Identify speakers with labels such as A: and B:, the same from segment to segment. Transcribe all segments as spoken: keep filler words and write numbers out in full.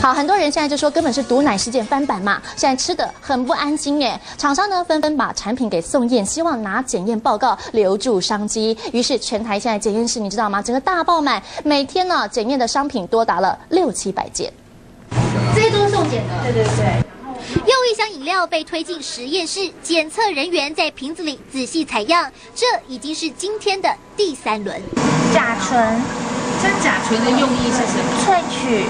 A: 好，很多人现在就说根本是毒奶事件翻版嘛，现在吃的很不安心耶。厂商呢纷纷把产品给送验，希望拿检验报告留住商机。于是全台现在检验室你知道吗？整个大爆满，每天呢检验的商品多达了六七百件。
B: 这些都是送检的，
C: 对对对。
B: 又一箱饮料被推进实验室，检测人员在瓶子里仔细采样，这已经是今天的第三轮。
C: 甲醇，
D: 这甲醇的用意是什么？
C: 萃取。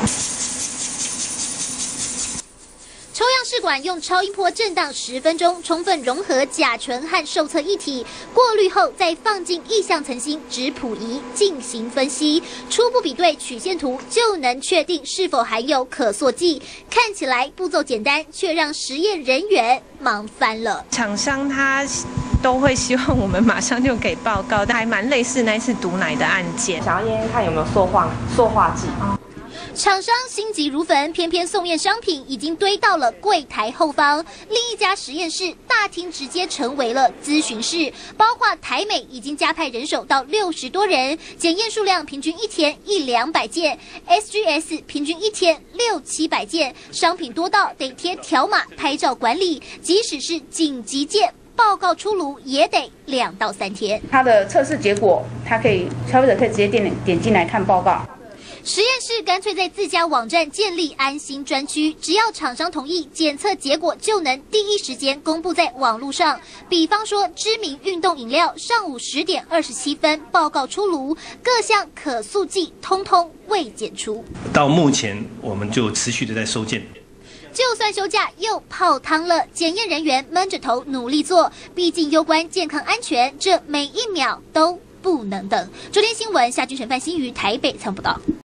B: 抽样试管用超音波震荡十分钟，充分融合甲醇和受测液体，过滤后再放进意向层芯质谱仪进行分析，初步比对曲线图就能确定是否含有可塑剂。看起来步骤简单，却让实验人员忙翻了。
C: 厂商他都会希望我们马上就给报告，但还蛮类似那次毒奶的案件，
E: 想要验验看有没有塑化塑化剂。
B: 厂商心急如焚，偏偏送验商品已经堆到了柜台后方。另一家实验室大厅直接成为了咨询室，包括台美已经加派人手到六十多人，检验数量平均一天一两百件 ，S G S 平均一天六七百件，商品多到得贴条码拍照管理，即使是紧急件。 报告出炉也得两到三天。
F: 它的测试结果，它可以消费者可以直接点点进来看报告。
B: 实验室干脆在自家网站建立安心专区，只要厂商同意，检测结果就能第一时间公布在网络上。比方说，知名运动饮料上午十点二十七分报告出炉，各项可塑剂通通未检出。
G: 到目前，我们就持续的在收件。
B: 就算休假又泡汤了，检验人员闷着头努力做，毕竟攸关健康安全，这每一秒都不能等。昨天新闻，夏君晨、范新瑜台北参报道。